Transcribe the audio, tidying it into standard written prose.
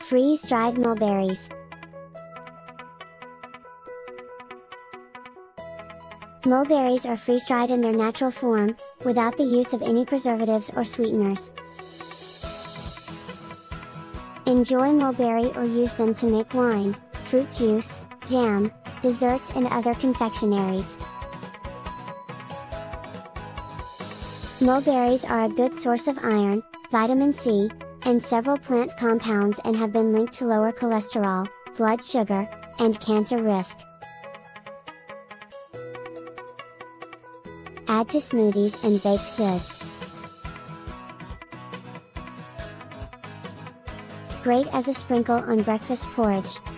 Freeze-dried mulberries. Mulberries are freeze-dried in their natural form, without the use of any preservatives or sweeteners. Enjoy mulberry or use them to make wine, fruit juice, jam, desserts and other confectionaries. Mulberries are a good source of iron, vitamin C, and several plant compounds and have been linked to lower cholesterol, blood sugar, and cancer risk. Add to smoothies and baked goods. Great as a sprinkle on breakfast porridge.